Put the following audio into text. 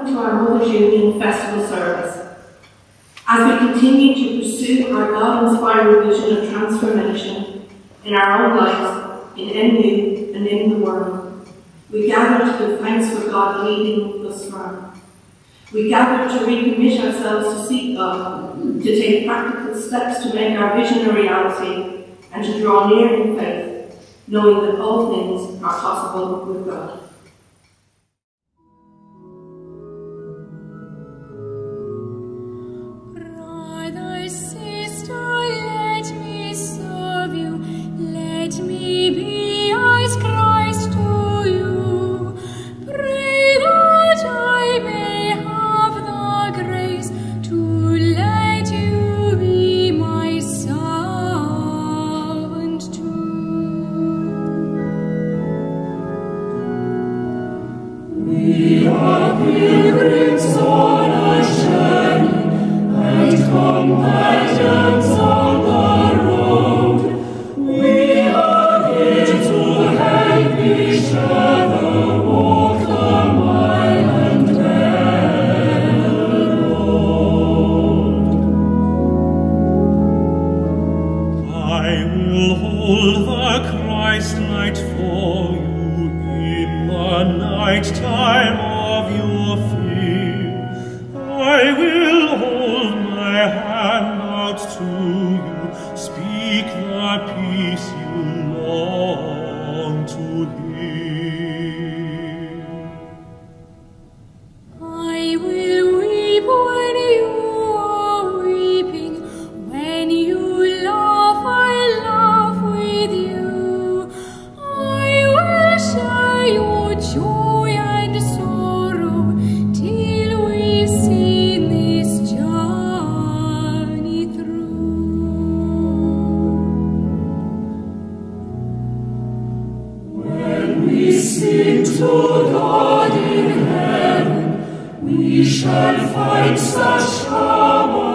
welcome to our Mother's Union Festival service. As we continue to pursue our God-inspired vision of transformation in our own lives, in NU and in the world, we gather to give thanks for God leading thus far. We gather to recommit ourselves to seek God, to take practical steps to make our vision a reality, and to draw near in faith, knowing that all things are possible with God. Brother, sister, let me serve you, let me be as Christ to you. Pray that I may have the grace to let you be my servant too. We are pilgrims on a journey, companions on the road. We are here to help each other walk the mile and bear the road. I will hold the Christ light for you in the night time of your fear. I will hold my hand out to you, speak the peace you long to hear. I will weep when you are weeping, when you laugh, I laugh with you. I will share your joy and sorrow till we've seen this journey through. When we sing to God in heaven, we shall find such harmony.